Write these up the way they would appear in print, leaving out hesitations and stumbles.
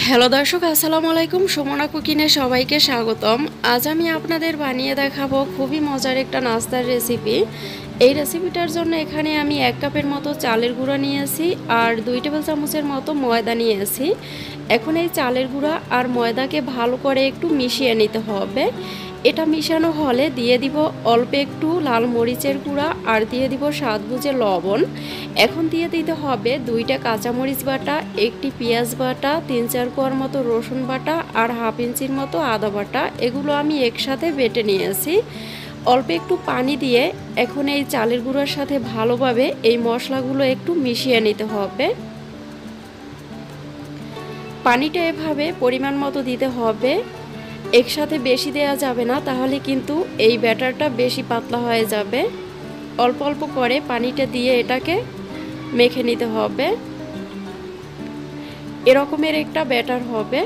Hello দর্শক, আসসালামু আলাইকুম। সুমনা কুকিংয়ে সবাইকে স্বাগতম। আজ আমি আপনাদের বানিয়ে দেখাবো খুবই মজার একটা নাস্তার রেসিপি। এই রেসিপিটার জন্য এখানে আমি 1 কাপের মতো চালের গুঁড়া নিয়েছি আর 2 টেবিল চামচের মতো ময়দা নিয়েছি। এখন এই চালের গুঁড়া আর ময়দাকে ভালো করে একটু মিশিয়ে নিতে হবে। এটা মিশানো হলে দিয়ে দিব অল্প একটু লাল মরিচের গুঁড়া আর দিয়ে দিব স্বাদ বুঝে লবণ। এখন দিয়ে দিতে হবে 2টা কাঁচামরিচ বাটা, 1টি পেঁয়াজ বাটা, 3-4 কোয়ার মতো রসুন বাটা আর হাফ ইঞ্চির মতো আদা বাটা। এগুলো আমি একসাথে বেটে নিয়েছি। অল্প একটু পানি দিয়ে এখন এই চালের গুঁড়ার সাথে ভালোভাবে এই মশলাগুলো একটু মিশিয়ে নিতে হবে। পানিটা এভাবে পরিমাণ মতো দিতে হবে, একসাথে বেশি দেওয়া যাবে না, তাহলে কিন্তু এই ব্যাটারটা বেশি পাতলা হয়ে যাবে। অল্প অল্প করে পানিটা দিয়ে এটাকে মেখে নিতে হবে। এরকমের একটা ব্যাটার হবে।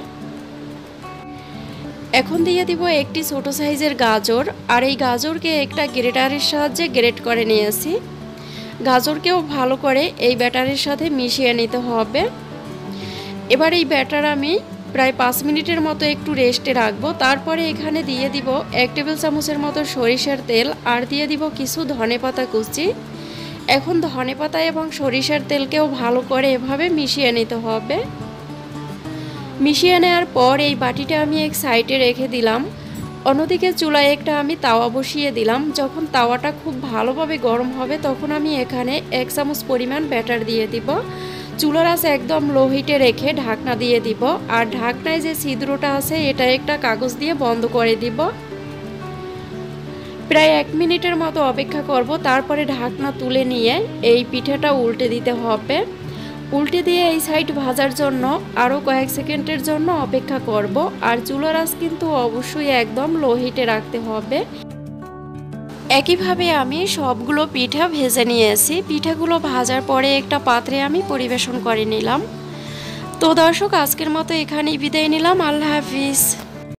এখন দিয়ে দিব একটি ছোট সাইজের গাজর, আর এই গাজরকে একটা গ্রেটারের সাহায্যে গ্রেট করে নিয়েছি। গাজরকেও ভালো করে এই ব্যাটারের সাথে মিশিয়ে নিতে হবে। এবার এই ব্যাটার আমি প্রায় 5 মিনিটের মতো একটু রেস্টে রাখবো। তারপরে এখানে দিয়ে দিব 1 টেবিল চামচের মতো সরিষার তেল আর দিয়ে দিব কিছু ধনেপাতা কুচি। এখন ধনেপাতা এবং সরিষার তেলকেও ভালো করে এভাবে মিশিয়ে নিতে হবে। মিশিয়ে নেওয়ার পর এই বাটিটা আমি এক সাইডে রেখে দিলাম। অন্যদিকে চুলায় একটা আমি তাওয়া বসিয়ে দিলাম। যখন তাওয়াটা খুব ভালোভাবে গরম হবে তখন আমি এখানে 1 চামচ পরিমাণ ব্যাটার দিয়ে দিব। চুলার আঁচ একদম লো হিটে রেখে ঢাকনা দিয়ে দিব, আর ঢাকনায় যে ছিদ্রটা আছে এটা একটা কাগজ দিয়ে বন্ধ করে দিব। প্রায় 1 মিনিটের মতো অপেক্ষা করব। তারপরে ঢাকনা তুলে নিয়ে এই পিঠাটা উল্টে দিতে হবে। উল্টে দিয়ে এই সাইড ভাজার জন্য আরও কয়েক সেকেন্ডের জন্য অপেক্ষা করব। আর চুলার আঁচ কিন্তু অবশ্যই একদম লো হিটে রাখতে হবে। একইভাবে আমি সবগুলো পিঠা ভেজে নিয়েছি। পিঠাগুলো ভাজার পরে একটা পাত্রে আমি পরিবেশন করে নিলাম। তো দর্শক, আজকের মতো এখানেই বিদায় নিলাম। আল্লাহ হাফিজ।